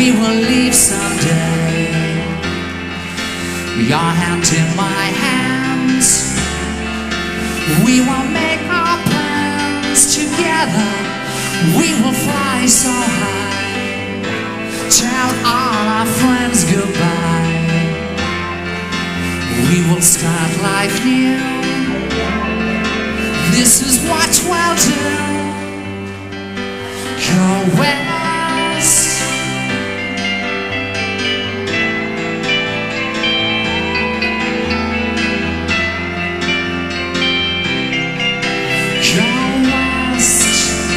we will leave someday. Your hand in my hands, we will make our plans together. We will fly so high, tell all our friends goodbye. We will start life new. This is what we'll do. Go west. Go west.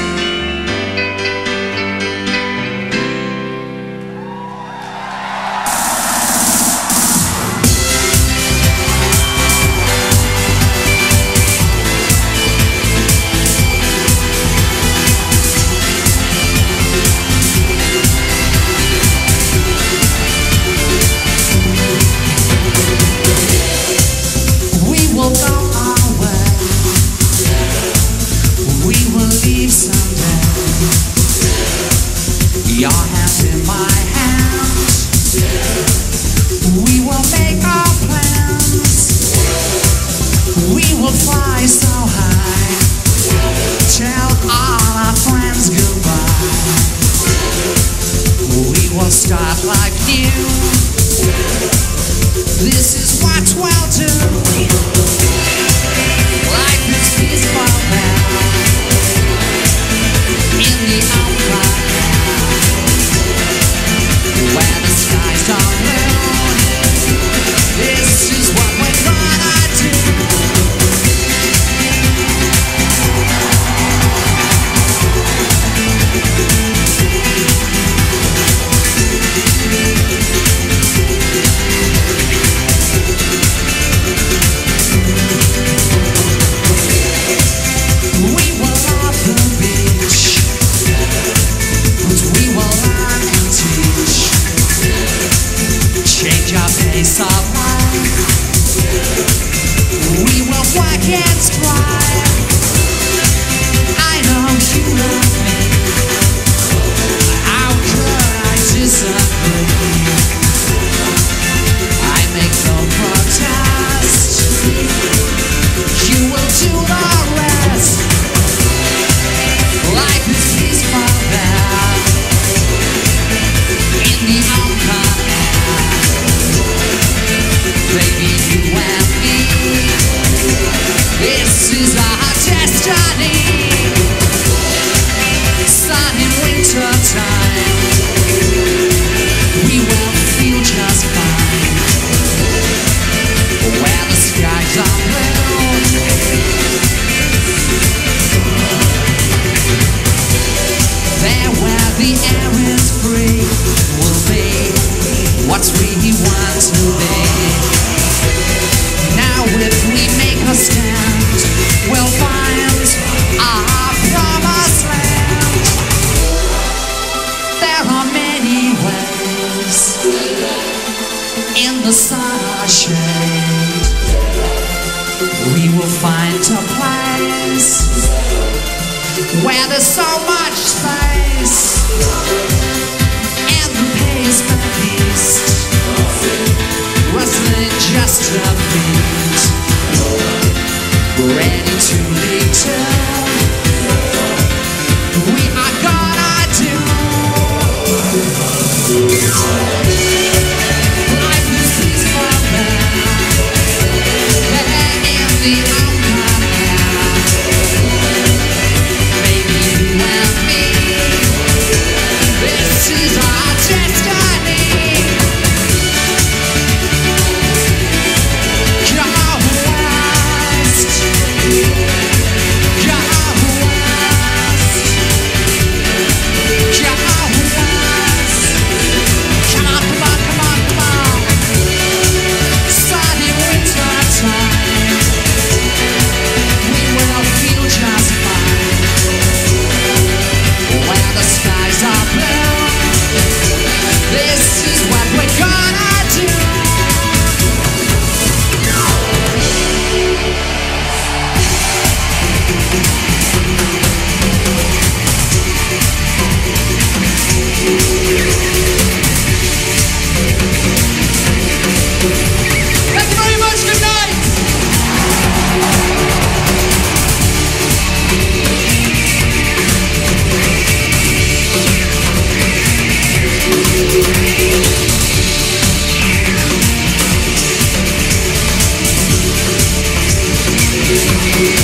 Your hand in my hand, we will make our plans. We will fly so high, tell all our friends goodbye. We will start life new. This is what we'll do. Life is peaceful now, in the open, where the skies are blue. This is what we're gonna do. We will love the beach, but we will learn and teach. Change our pace of life. We will work and strive. I know you love me. How could I disagree? I make no protest. You will do the rest. Life is peaceful there, in the open air. Baby, you and me, this is our destiny. Sun in winter time, we will feel just fine. Where the skies are blue, there where the air is free, will be what we want to be. Now if we make a stand, we'll find our promised land. There are many ways in the sun or shade. We will find a place where there's so much space, and the pace of east, rustling just a beat, ready to lead to. We are gonna do. Life is peaceful now, there in the open air. Baby, you and me, this is our destiny. Go west, go west, go west. Come on, come on, come on, come on. Sunny winter time, see.